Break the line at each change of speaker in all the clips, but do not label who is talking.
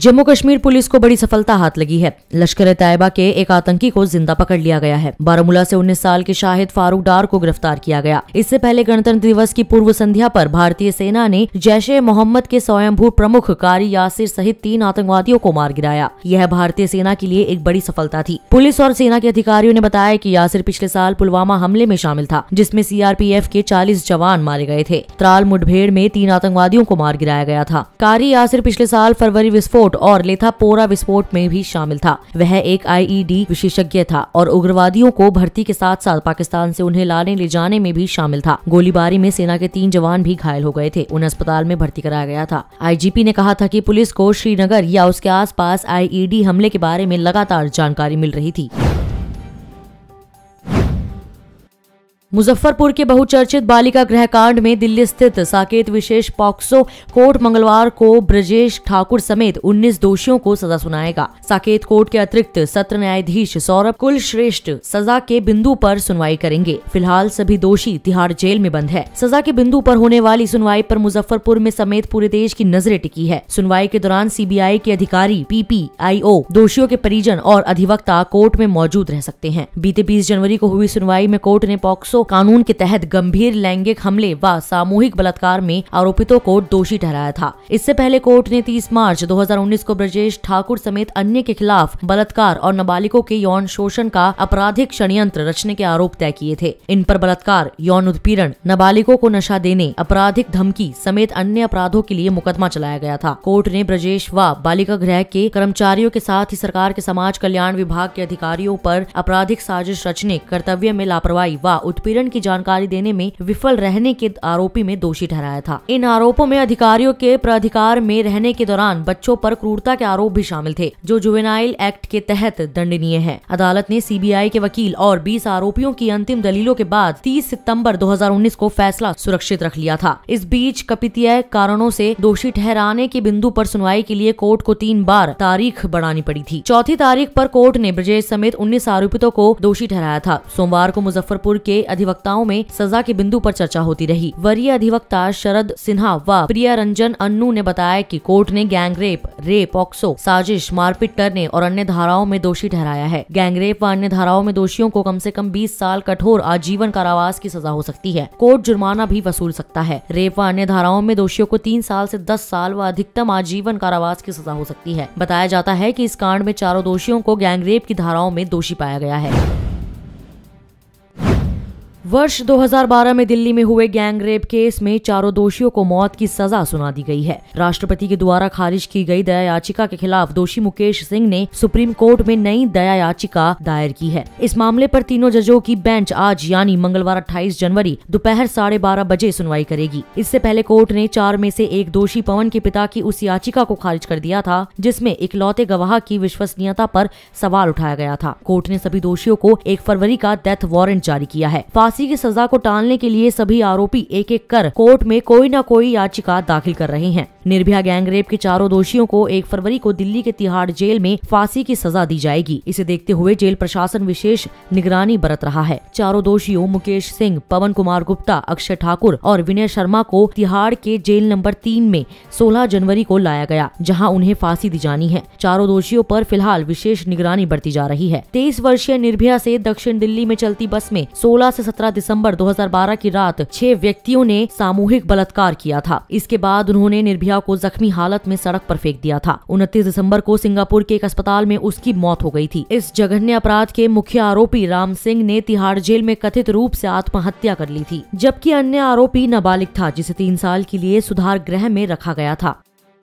Jammu Kashmir police को बड़ी सफलता हाथ लगी है। लश्कर-ए-तैयबा के एक आतंकी को जिंदा पकड़ लिया गया है। बारामूला से 19 साल के शाहिद फारूक डार को गिरफ्तार किया गया। इससे पहले गणतंत्र दिवस की पूर्व संध्या पर भारतीय सेना ने जैश-ए-मोहम्मद के स्वयंभू प्रमुख कारी यासिर सहित 3 आतंकवादियों को मार गिराया। यह भारतीय सेना के लिए एक बड़ी सफलता थी। पुलिस और सेना के अधिकारियों ने बताया कि यासिर पिछले साल पुलवामा हमले में शामिल था, जिसमें CRPF के 40 जवान मारे गए थे। त्राल मुठभेड़ में 3 आतंकवादियों को मार गिराया गया था। कारी यासिर पिछले साल फरवरी विस्फोट और लेथापोरा विस्फोट में भी शामिल था। वह एक IED विशेषज्ञ था और उग्रवादियों को भर्ती के साथ साथ पाकिस्तान से उन्हें लाने ले जाने में भी शामिल था। गोलीबारी में सेना के 3 जवान भी घायल हो गए थे। उन्हें अस्पताल में भर्ती कराया गया था। IGP ने कहा था कि पुलिस को श्रीनगर या उसके आसपास IED हमले के बारे में लगातार जानकारी मिल रही थी। मुजफ्फरपुर के बहुचर्चित बालिका गृह कांड में दिल्ली स्थित साकेत विशेष पॉक्सो कोर्ट मंगलवार को ब्रजेश ठाकुर समेत 19 दोषियों को सजा सुनाएगा। साकेत कोर्ट के अतिरिक्त सत्र न्यायाधीश सौरभ कुलश्रेष्ठ सजा के बिंदु पर सुनवाई करेंगे। फिलहाल सभी दोषी तिहाड़ जेल में बंद है। सजा के बिंदु पर होने वाली सुनवाई पर मुजफ्फरपुर में समेत पूरे देश की नजरें टिकी है। सुनवाई के दौरान CBI के अधिकारी, PPIO, दोषियों के परिजन और अधिवक्ता कोर्ट में मौजूद रह सकते हैं। बीते 20 जनवरी को हुई सुनवाई में कोर्ट ने पॉक्सो कानून के तहत गंभीर लैंगिक हमले व सामूहिक बलात्कार में आरोपितों को दोषी ठहराया था। इससे पहले कोर्ट ने 30 मार्च 2019 को ब्रजेश ठाकुर समेत अन्य के खिलाफ बलात्कार और नाबालिगों के यौन शोषण का आपराधिक षड्यंत्र रचने के आरोप तय किए थे। इन पर बलात्कार, यौन उत्पीड़न, नाबालिगों को नशा देने, आपराधिक धमकी समेत अन्य अपराधों के लिए मुकदमा चलाया गया था। कोर्ट ने ब्रजेश व बालिका गृह के कर्मचारियों के साथ ही सरकार के समाज कल्याण विभाग के अधिकारियों पर आपराधिक साजिश रचने, कर्तव्य में लापरवाही व उत्पीड़न की जानकारी देने में विफल रहने के आरोपी में दोषी ठहराया था। इन आरोपों में अधिकारियों के प्राधिकार में रहने के दौरान बच्चों पर क्रूरता के आरोप भी शामिल थे, जो जुवेनाइल एक्ट के तहत दंडनीय है। अदालत ने CBI के वकील और 20 आरोपियों की अंतिम दलीलों के बाद 30 सितंबर 2019 को फैसला सुरक्षित रख लिया था। इस बीच कपितीय कारणों से दोषी ठहराने के बिंदु पर सुनवाई के लिए कोर्ट को 3 बार तारीख बढ़ानी पड़ी थी। चौथी तारीख पर कोर्ट ने ब्रजेश समेत 19 आरोपितों को दोषी ठहराया था। सोमवार को मुजफ्फरपुर के अधिवक्ताओं में सजा के बिंदु पर चर्चा होती रही। वरीय अधिवक्ता शरद सिन्हा व प्रिया रंजन अन्नू ने बताया कि कोर्ट ने गैंगरेप, रेप, पॉक्सो, साजिश, मारपीट करने और अन्य धाराओं में दोषी ठहराया है। गैंगरेप व अन्य धाराओं में दोषियों को कम से कम 20 साल कठोर आजीवन कारावास की सजा हो सकती है। कोर्ट जुर्माना भी वसूल सकता है। रेप व अन्य धाराओं में दोषियों को 3 साल से 10 साल व अधिकतम आजीवन कारावास की सजा हो सकती है। बताया जाता है कि इस कांड में 4 दोषियों को गैंगरेप की धाराओं में दोषी पाया गया है। वर्ष 2012 में दिल्ली में हुए गैंगरेप केस में 4 दोषियों को मौत की सजा सुना दी गई है। राष्ट्रपति के द्वारा खारिज की गई दया याचिका के खिलाफ दोषी मुकेश सिंह ने सुप्रीम कोर्ट में नई दया याचिका दायर की है। इस मामले पर तीनों जजों की बेंच आज यानी मंगलवार 28 जनवरी दोपहर 12:30 बजे सुनवाई करेगी। इससे पहले कोर्ट ने 4 में से एक दोषी पवन के पिता की उस याचिका को खारिज कर दिया था, जिसमें इकलौते गवाह की विश्वसनीयता पर सवाल उठाया गया था। कोर्ट ने सभी दोषियों को 1 फरवरी का डेथ वारंट जारी किया है। फांसी की सजा को टालने के लिए सभी आरोपी एक एक कर कोर्ट में कोई न कोई याचिका दाखिल कर रहे हैं। निर्भया गैंगरेप के 4 दोषियों को 1 फरवरी को दिल्ली के तिहाड़ जेल में फांसी की सजा दी जाएगी। इसे देखते हुए जेल प्रशासन विशेष निगरानी बरत रहा है। 4 दोषियों मुकेश सिंह, पवन कुमार गुप्ता, अक्षय ठाकुर और विनय शर्मा को तिहाड़ के जेल नंबर 3 में 16 जनवरी को लाया गया, जहां उन्हें फांसी दी जानी है। 4 दोषियों पर फिलहाल विशेष निगरानी बरती जा रही है। 23 वर्षीय निर्भया से दक्षिण दिल्ली में चलती बस में 16 से 17 दिसंबर 2012 की रात 6 व्यक्तियों ने सामूहिक बलात्कार किया था। इसके बाद उन्होंने निर्भया को जख्मी हालत में सड़क पर फेंक दिया था। 29 दिसंबर को सिंगापुर के एक अस्पताल में उसकी मौत हो गई थी। इस जघन्य अपराध के मुख्य आरोपी राम सिंह ने तिहाड़ जेल में कथित रूप से आत्महत्या कर ली थी, जबकि अन्य आरोपी नाबालिग था, जिसे 3 साल के लिए सुधार गृह में रखा गया था।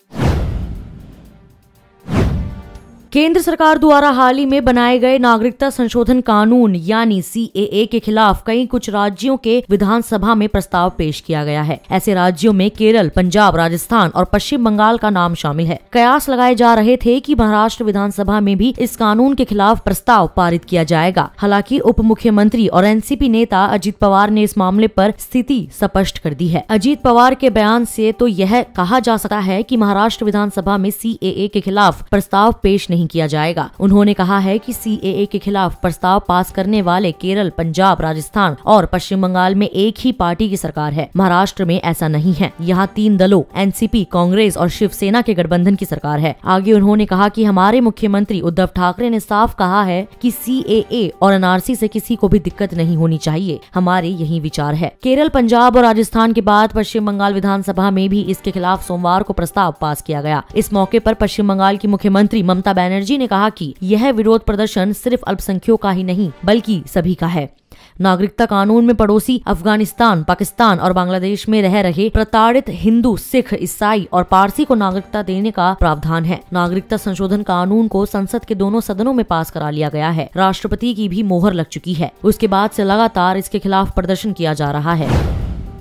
केंद्र सरकार द्वारा हाल ही में बनाए गए नागरिकता संशोधन कानून यानी CAA के खिलाफ कुछ राज्यों के विधानसभा में प्रस्ताव पेश किया गया है। ऐसे राज्यों में केरल, पंजाब, राजस्थान और पश्चिम बंगाल का नाम शामिल है। कयास लगाए जा रहे थे कि महाराष्ट्र विधानसभा में भी इस कानून के खिलाफ प्रस्ताव पारित किया जाएगा। हालांकि उप मुख्यमंत्री और NCP नेता अजीत पवार ने इस मामले पर स्थिति स्पष्ट कर दी है। अजीत पवार के बयान से तो यह कहा जा सकता है कि महाराष्ट्र विधानसभा में CAA के खिलाफ प्रस्ताव पेश नहीं नहीं किया जाएगा। उन्होंने कहा है कि CAA के खिलाफ प्रस्ताव पास करने वाले केरल, पंजाब, राजस्थान और पश्चिम बंगाल में एक ही पार्टी की सरकार है। महाराष्ट्र में ऐसा नहीं है। यहाँ 3 दलों NCP, कांग्रेस और शिवसेना के गठबंधन की सरकार है। आगे उन्होंने कहा कि हमारे मुख्यमंत्री उद्धव ठाकरे ने साफ कहा है कि CAA और NRC से किसी को भी दिक्कत नहीं होनी चाहिए। हमारे यही विचार है। केरल, पंजाब और राजस्थान के बाद पश्चिम बंगाल विधानसभा में भी इसके खिलाफ सोमवार को प्रस्ताव पास किया गया। इस मौके पर पश्चिम बंगाल की मुख्यमंत्री ममता बनर्जी ने कहा कि यह विरोध प्रदर्शन सिर्फ अल्पसंख्यकों का ही नहीं बल्कि सभी का है। नागरिकता कानून में पड़ोसी अफगानिस्तान, पाकिस्तान और बांग्लादेश में रह रहे प्रताड़ित हिंदू, सिख, ईसाई और पारसी को नागरिकता देने का प्रावधान है। नागरिकता संशोधन कानून को संसद के दोनों सदनों में पास करा लिया गया है। राष्ट्रपति की भी मोहर लग चुकी है। उसके बाद से लगातार इसके खिलाफ प्रदर्शन किया जा रहा है।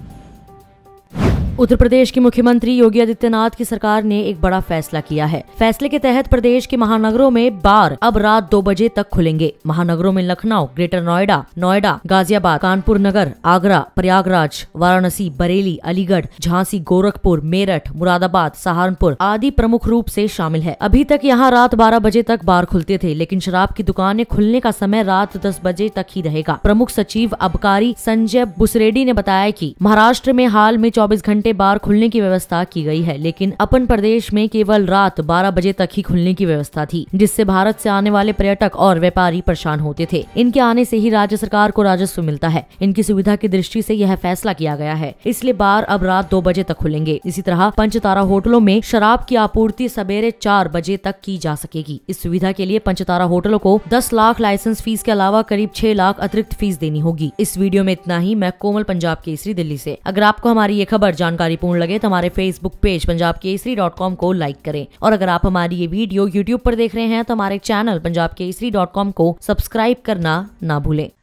उत्तर प्रदेश के मुख्यमंत्री योगी आदित्यनाथ की सरकार ने एक बड़ा फैसला किया है। फैसले के तहत प्रदेश के महानगरों में बार अब रात 2 बजे तक खुलेंगे। महानगरों में लखनऊ, ग्रेटर नोएडा, गाजियाबाद, कानपुर नगर, आगरा, प्रयागराज, वाराणसी, बरेली, अलीगढ़, झांसी, गोरखपुर, मेरठ, मुरादाबाद, सहारनपुर आदि प्रमुख रूप से शामिल है। अभी तक यहाँ रात 12 बजे तक बार खुलते थे, लेकिन शराब की दुकानें खुलने का समय रात 10 बजे तक ही रहेगा। प्रमुख सचिव आबकारी संजय बुसरेड्डी ने बताया कि महाराष्ट्र में हाल में 24 घंटे बार खुलने की व्यवस्था की गई है, लेकिन अपन प्रदेश में केवल रात 12 बजे तक ही खुलने की व्यवस्था थी, जिससे भारत से आने वाले पर्यटक और व्यापारी परेशान होते थे। इनके आने से ही राज्य सरकार को राजस्व मिलता है। इनकी सुविधा की दृष्टि से यह फैसला किया गया है। इसलिए बार अब रात 2 बजे तक खुलेंगे। इसी तरह पंचतारा होटलों में शराब की आपूर्ति सवेरे 4 बजे तक की जा सकेगी। इस सुविधा के लिए पंचतारा होटलों को 10 लाख लाइसेंस फीस के अलावा करीब 6 लाख अतिरिक्त फीस देनी होगी। इस वीडियो में इतना ही। मैं कोमल, पंजाब केसरी, दिल्ली से। अगर आपको हमारी ये खबर जानकारीपूर्ण लगे तो हमारे फेसबुक पेज punjabkesari.com को लाइक करें, और अगर आप हमारी ये वीडियो YouTube पर देख रहे हैं तो हमारे चैनल punjabkesari.com को सब्सक्राइब करना ना भूलें।